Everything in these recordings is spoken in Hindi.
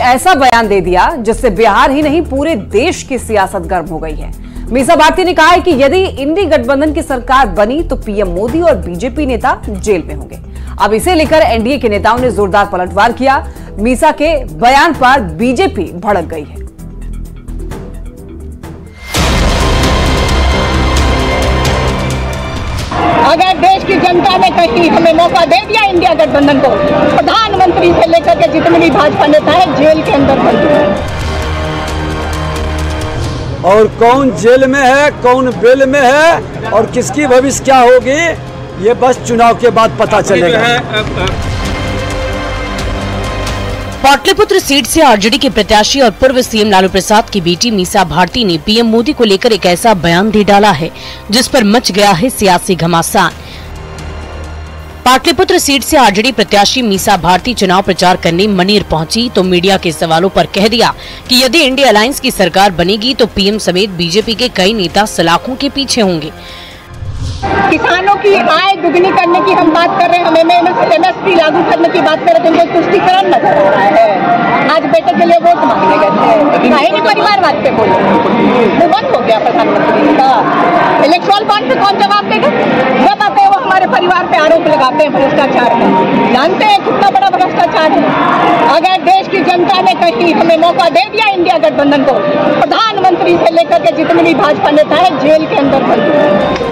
ऐसा बयान दे दिया जिससे बिहार ही नहीं पूरे देश की सियासत गर्म हो गई है। मीसा भारती ने कहा है कि यदि इंडी गठबंधन की सरकार बनी तो पीएम मोदी और बीजेपी नेता जेल में होंगे। अब इसे लेकर एनडीए के नेताओं ने जोरदार पलटवार किया। मीसा के बयान पर बीजेपी भड़क गई है। अगर देश की जनता ने कहीं हमें मौका दे दिया इंडिया गठबंधन को, प्रधानमंत्री से लेकर के जितने भी भाजपा नेता है जेल के अंदर बंद है। और कौन जेल में है, कौन बेल में है और किसकी भविष्य क्या होगी, ये बस चुनाव के बाद पता चलेगा। पाटलिपुत्र सीट से आरजेडी के प्रत्याशी और पूर्व सीएम लालू प्रसाद की बेटी मीसा भारती ने पीएम मोदी को लेकर एक ऐसा बयान दे डाला है जिस पर मच गया है सियासी घमासान। पाटलिपुत्र सीट से आरजेडी प्रत्याशी मीसा भारती चुनाव प्रचार करने मनेर पहुंची तो मीडिया के सवालों पर कह दिया कि यदि इंडिया अलायंस की सरकार बनेगी तो पीएम समेत बीजेपी के कई नेता सलाखों के पीछे होंगे। किसानों की आय दुगनी करने की हम बात कर रहे हैं, हमें एमएसपी लागू करने की बात कर रहे थे, तुष्टीकरण नजर आ रहा है। आज बेटे के लिए वोट मांगने गए थे, काहे नहीं परिवारवाद पे बोले, वो बंद हो गया प्रधानमंत्री का। इलेक्ट्रल बॉन्ड पे कौन जवाब देगा? जब आते हैं वो हमारे परिवार पे आरोप लगाते हैं भ्रष्टाचार का। जानते हैं कितना बड़ा भ्रष्टाचार है। अगर देश की जनता ने कहीं हमें मौका दे दिया इंडिया गठबंधन को, प्रधानमंत्री से लेकर के जितने भी भाजपा नेता है जेल के अंदर बंद है।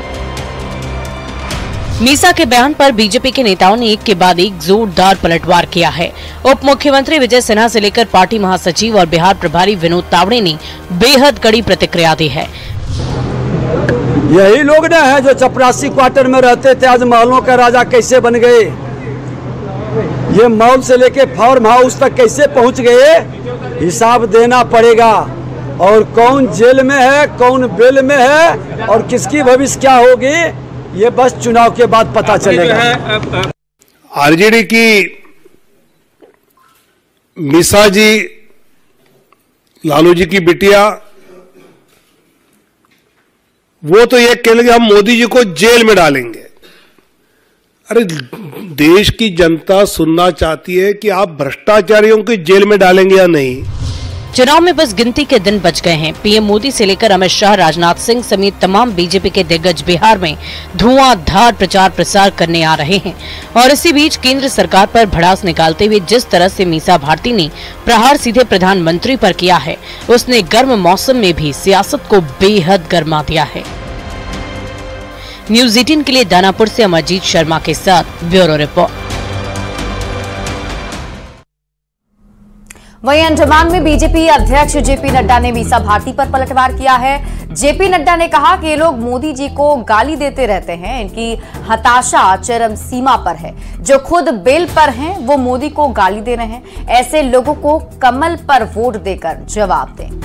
मीसा के बयान पर बीजेपी के नेताओं ने एक के बाद एक जोरदार पलटवार किया है। उप मुख्यमंत्री विजय सिन्हा से लेकर पार्टी महासचिव और बिहार प्रभारी विनोद तावड़े ने बेहद कड़ी प्रतिक्रिया दी है। यही लोग ना है जो चपरासी क्वार्टर में रहते थे, आज महलों का राजा कैसे बन गए। ये मॉल से लेके फार्म हाउस तक कैसे पहुंच गए, हिसाब देना पड़ेगा। और कौन जेल में है, कौन बेल में है और किसकी भविष्य क्या होगी, ये बस चुनाव के बाद पता चलेगा। आरजेडी की मीसा जी, लालू जी की बिटिया, वो तो ये कह लेंगे हम मोदी जी को जेल में डालेंगे। अरे देश की जनता सुनना चाहती है कि आप भ्रष्टाचारियों को जेल में डालेंगे या नहीं। चुनाव में बस गिनती के दिन बच गए हैं। पीएम मोदी से लेकर अमित शाह, राजनाथ सिंह समेत तमाम बीजेपी के दिग्गज बिहार में धुआंधार प्रचार प्रसार करने आ रहे हैं। और इसी बीच केंद्र सरकार पर भड़ास निकालते हुए जिस तरह से मीसा भारती ने प्रहार सीधे प्रधानमंत्री पर किया है, उसने गर्म मौसम में भी सियासत को बेहद गर्मा दिया है। न्यूज़ 18 के लिए दानापुर से अमरजीत शर्मा के साथ ब्यूरो रिपोर्ट। वहीं अंडमान में बीजेपी अध्यक्ष जेपी नड्डा ने मीसा भारती पर पलटवार किया है। जेपी नड्डा ने कहा कि ये लोग मोदी जी को गाली देते रहते हैं, इनकी हताशा चरम सीमा पर है। जो खुद बेल पर हैं वो मोदी को गाली दे रहे हैं। ऐसे लोगों को कमल पर वोट देकर जवाब दें।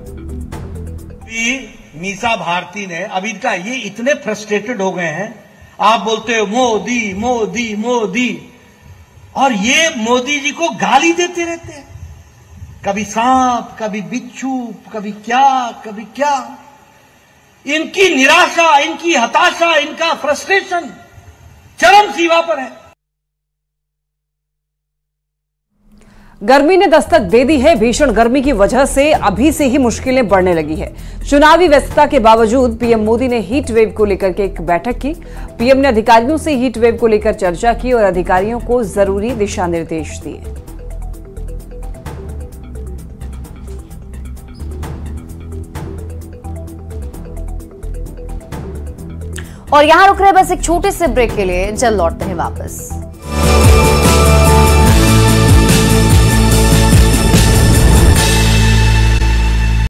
मीसा भारती ने अब इनका ये इतने फ्रस्ट्रेटेड हो गए हैं, आप बोलते हो मोदी मोदी मोदी, और ये मोदी जी को गाली देते रहते हैं। कभी सांप, कभी बिच्छू, कभी क्या कभी क्या। इनकी निराशा, इनकी हताशा, इनका फ्रस्ट्रेशन चरम सीमा पर है। गर्मी ने दस्तक दे दी है। भीषण गर्मी की वजह से अभी से ही मुश्किलें बढ़ने लगी है। चुनावी व्यस्तता के बावजूद पीएम मोदी ने हीट वेव को लेकर के एक बैठक की। पीएम ने अधिकारियों से हीट वेव को लेकर चर्चा की और अधिकारियों को जरूरी दिशा निर्देश दिए। और यहां रुक रहे बस एक छोटे से ब्रेक के लिए, जल्द लौटते हैं वापस।